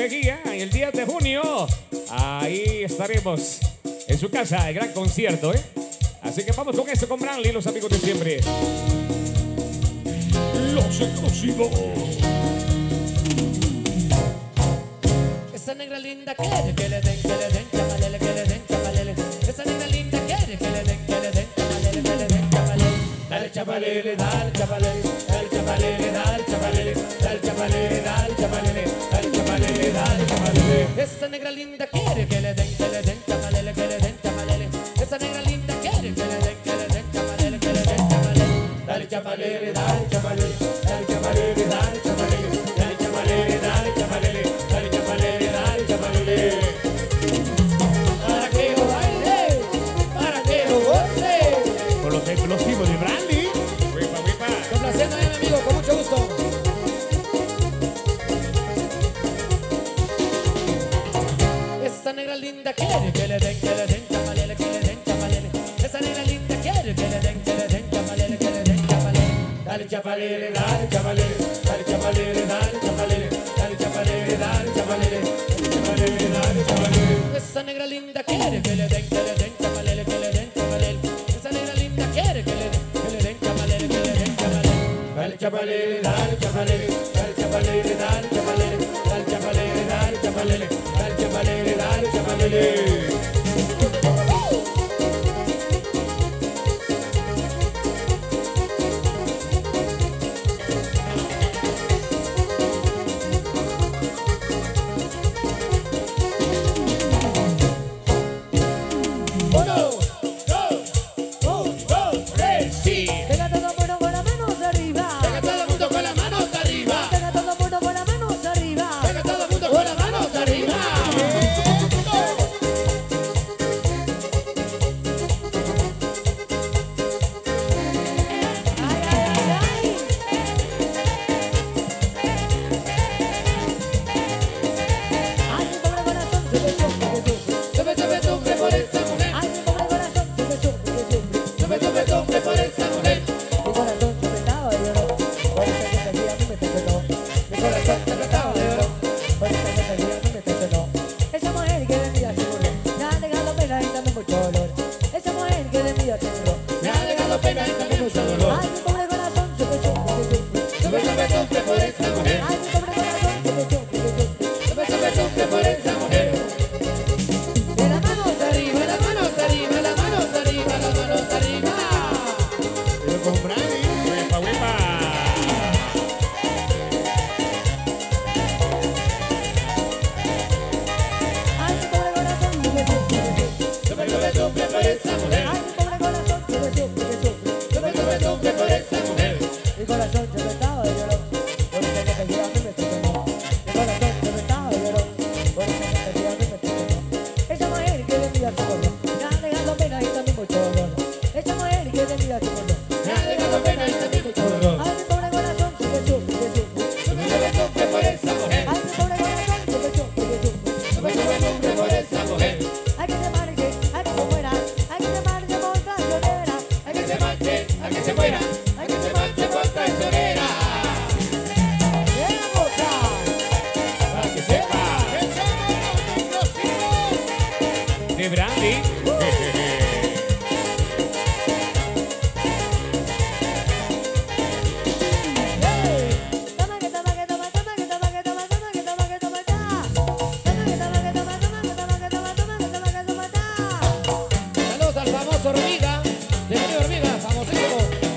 Mejía, el 10 de junio. Ahí estaremos en su casa, el gran concierto, ¿eh? Así que vamos con eso, con Branly, los amigos de siempre. Los exclusivos. Esa negra linda quiere que le den, chavalele, que le den, chavalele. Esa negra linda quiere que le den, chavalele, que le den, chavalele. Dale chavalele, dale chavalele, dale chavalele, dale chavalele, dale chavalele, dale chavalele, dale chavalele, dale chavalele. Esa negra linda quiere que le den, chavalele, que le den, chavalele. Esa negra linda quiere que le den, chavalele, que le den, chavalele. Dale chavalele, dale chavalele, dale chavalele, dale chavalele, dale chavalele, dale chavalele, dale chavalele, dale chavalele. Para que lo baile, para que lo goce. Con los explosivos de Branly. Huepa, huepa. Complaciendo a mi amigo, con mucho gusto. Esa negra linda quiere que le den, chavalele, que le den, chavalele. Esa negra linda quiere que le den, chavalele, que le den, chavalele. Dale chavalele, dale chavalele, dale chavalele, dale chavalele, dale chavalele, dale chavalele, dale chavalele, dale chavalele. Esa negra linda quiere que le den, chavalele, que le den, chavalele. Esa negra linda quiere que le den, chavalele, que le den, chavalele. Dale chavalele, dale chavalele, dale chavalele, dale chavalele, dale chavalele, dale chavalele, dale chavalele, dale chavalele. De Branly. Saludos al famoso Hormiga, de Mario Hormiga, famosísimo.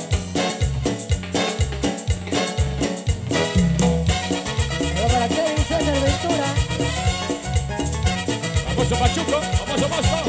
Para Kevin César Ventura. Famoso Pachuco, famoso Mosto.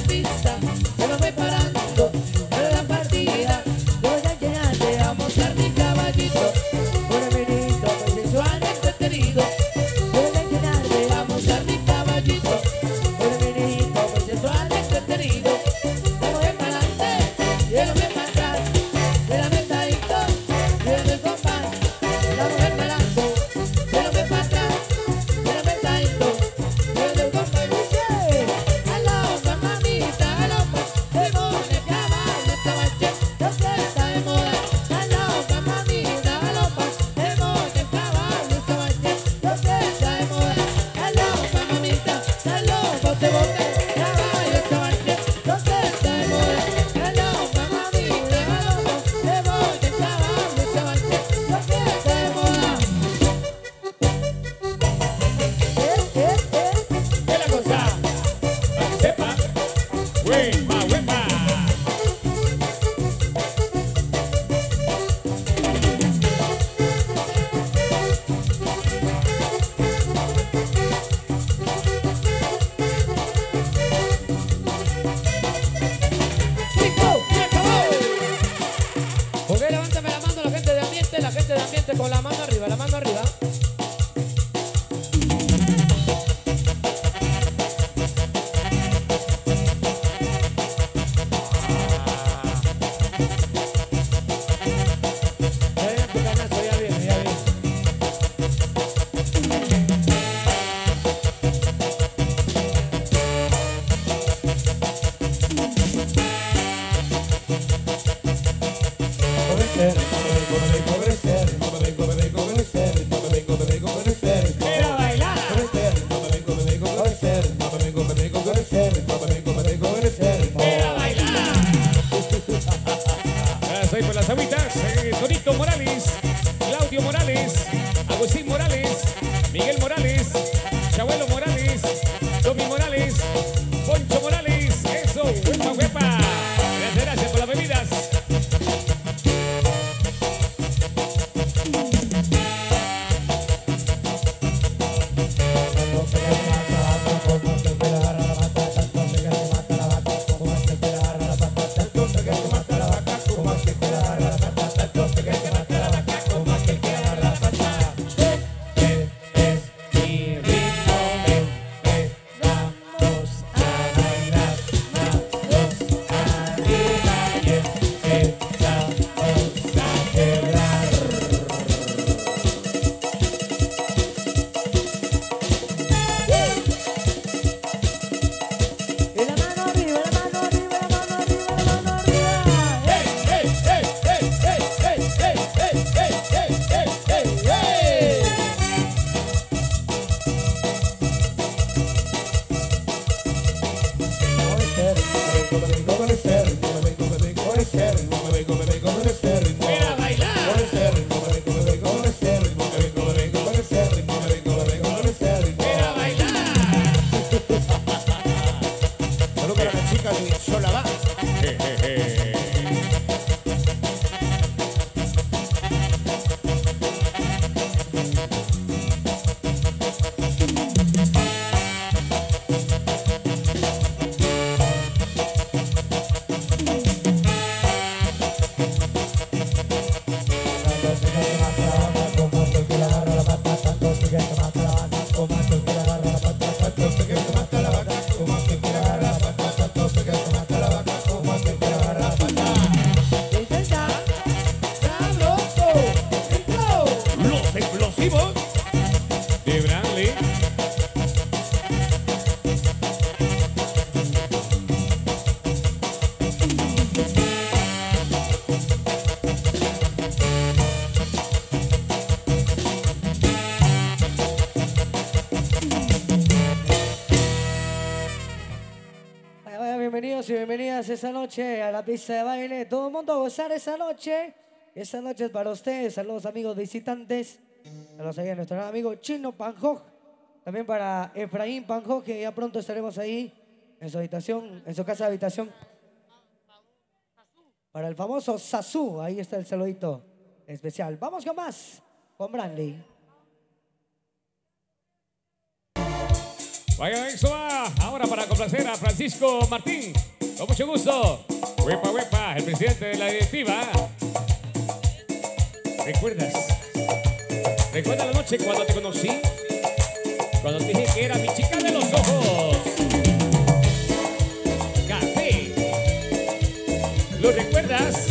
pista, me lo voy parando en la partida. Voy a enseñarte a montar mi caballito, un menino muy sensual, entretenido. Voy a enseñarte a montar mi caballito, un menino muy sensual, entretenido. Me voy para adelante y él me para atrás, de la metadito, de el compás. La mujer para adelante, y él me para atrás, de la metadito, de el compás. Dice, alopa mamita, alopa, te pone caballo, caballo, lo que está de moda. Alopa mamita, alopa, te pone caballo, caballo, lo que está de moda. Alopa mamita, alopa, te pone caballo, caballo, lo que está de moda. Alopa mamita, alopa, te pone caballo, caballo, lo que está de moda. ¿Qué la cosa? Para que sepa. ¡Huepa, huepa! ¡Cinco! ¡Se acabó! Ok, levántame la mano la gente de ambiente con la mano arriba, la mano arriba. Ya viene tu canasto, ya viene, ya viene. ¡Mira bailar! ¡Mira bailar! Soy por las agüitas. Tonito Morales, Claudio Morales, Agustín Morales, Miguel Morales, Chabuelo Morales, Tommy Morales, Poncho Morales. Eso, huepa, huepa. Gracias por las bebidas. Y la mano arriba, la mano arriba, la mano arriba, la mano arriba. ¡Mira bailar! ¡Mira bailar! Saludos para las chicas de Solabá. Los explosivos de Branley. Vaya, bienvenidos y bienvenidas esta noche a la pista de baile. Todo el mundo a gozar esta noche. Esta noche es para ustedes. Saludos amigos visitantes. Saludos ahí a nuestro gran amigo Chino Panjoj. También para Efraín Panjoj, que ya pronto estaremos ahí en su habitación, en su casa de habitación. Para el famoso Sazú, ahí está el saludito especial. Vamos con más, con Branley. Vaya, eso va ahora para complacer a Francisco Martín. Con mucho gusto. Huepa, huepa, el presidente de la directiva. ¿Recuerdas? ¿Recuerdas la noche cuando te conocí? Cuando te dije que era mi chica de los ojos. Café. ¿Lo recuerdas?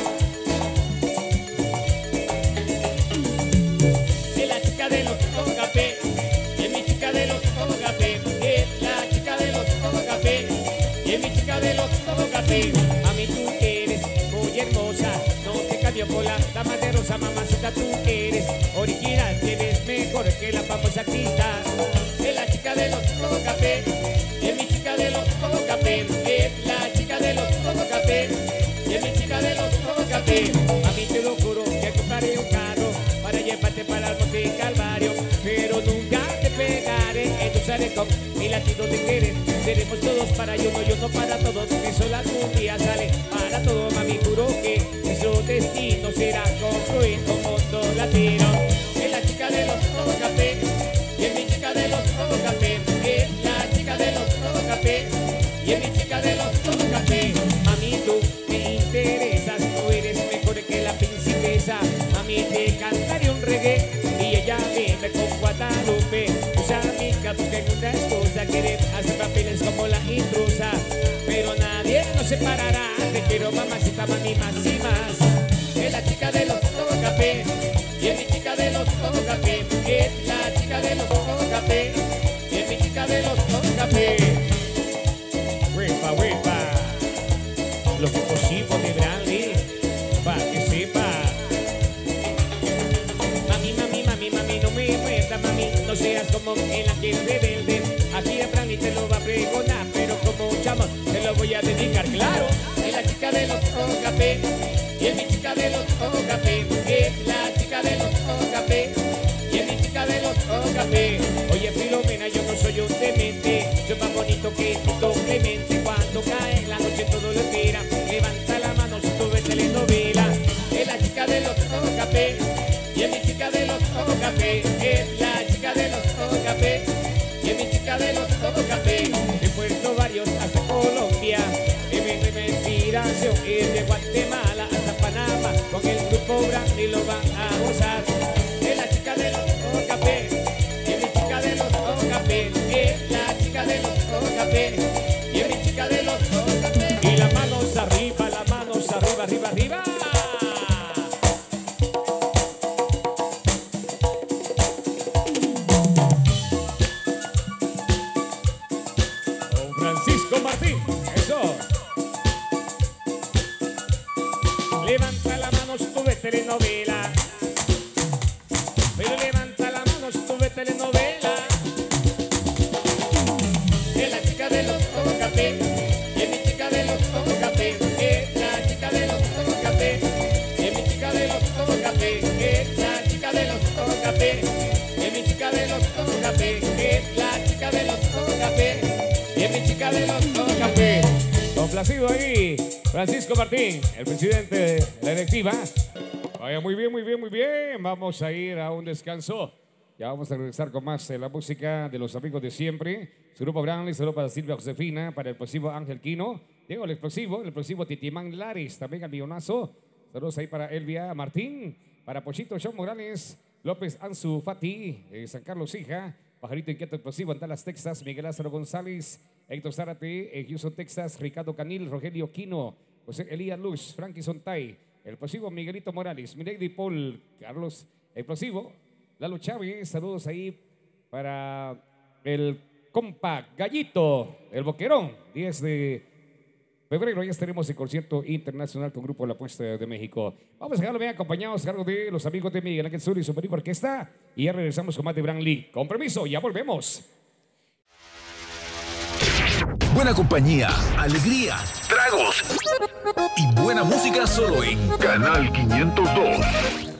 Es la chica de los ojos café. Es mi chica de los ojos café. Es la chica de los ojos café. Y es mi chica de los ojos café. Mami, tú eres muy hermosa. No te cambio por la dama de rosa. Mamacita, tú eres original. Eres mejor que la famosa artista. Es la chica de los ojos café. Y es mi chica de los ojos café. Es la chica de los ojos café. Y es mi chica de los ojos café. Mami, te lo juro que compraré un carro para llevarte para el monte Calvario. Pero nunca te pegaré en tu zarecón. Mi latido de querer. Seremos todos para uno para todos. Que solo algún día sale para todo. Mami, juro que nuestro destino será construir un mundo latino. Es la chica de los ojos café. Y es mi chica de los ojos café. Es la chica de los ojos café. Y es mi chica de los ojos café. Mami, tú me interesas. Tú eres mejor que la princesa. Mami, te cantaré un reggae. Y ella vive con Guadalupe. Tus amigas buscan una excusa. Quieren hacer papeles como la intrusa. Pero nadie nos separará. Te quiero, mamacita, mami, más y más. Es la chica de los ojos café. Y es mi chica de los ojos café. Es la chica de los ojos café. Y es mi chica de los ojos café. Huepa, huepa. Los explosivos de Brandy. Pa' que sepa. Mami, mami, mami, mami, no me muerdas, mami. No seas como el ángel rebelde. Aquí a Brandy te lo va a pregonar. Pero como chamo te lo voy a dedicar, claro. Es la chica de los ojos café. Y es mi chica de los ojos café. Es la chica de los ojos café. Y es mi chica de los ojos café. Oye, Filomena, yo no soy un demente. Soy más bonito que Tito Clemente. Cuando cae la noche todo lo espera. Levanta la mano si tú ves telenovela. Es la chica de los ojos café. Y es mi chica de los ojos café. Es la chica de los ojos café. Y es mi chica de los ojos café. De Puerto Barrios hasta Colombia. Es mi inspiración. Es de Guatemala hasta Panamá. Con el grupo Brandy lo van a gozar. Es la chica de los ojos café. Y es mi chica de los ojos café. Es la chica de los ojos café. Y es mi chica de los ojos café. Y las manos arriba, arriba, arriba. Don Francisco Martín, eso. Levanta la mano si tú ves telenovela. Pero levanta la mano si tú ves telenovela. Es la chica de los ojos café. Y es mi chica de los ojos café. Es la chica de los ojos café. Y es mi chica de los ojos café. Es la chica de los ojos café. Y es mi chica de los ojos café. Es la chica de los ojos café. Y es mi chica de los ojos café. Complacido ahí, Francisco Martín, el presidente de la directiva. Vaya, muy bien, muy bien, muy bien. Vamos a ir a un descanso. Ya vamos a regresar con más de la música de los amigos de siempre. Su grupo Brandy, saludo para Silvia Josefina, para el explosivo Ángel Quino. Diego, el explosivo Titimán Lares, también al millonazo. Saludos ahí para Elvia Martín, para Pochito Sean Morales, López Ansu Fati, San Carlos Hija, Pajarito Inquieto Explosivo en Dallas, Texas, Miguel Lázaro González, Héctor Zárate, en Houston, Texas, Ricardo Canil, Rogelio Quino, José Elías Luz, Frankie Sontay, el explosivo Miguelito Morales, Milady Paul, Carlos Explosivo, Lalo Chávez, saludos ahí para el compa Gallito, el Boquerón, 10 de febrero ya estaremos en concierto internacional con Grupo La Apuesta de México. Vamos a dejarlo bien acompañados a cargo de los amigos de Miguel Ángel Sur y su Perico Orquesta. Y ya regresamos con más de Brandy. Con permiso, ya volvemos. Buena compañía, alegría, tragos y buena música solo en Canal 502.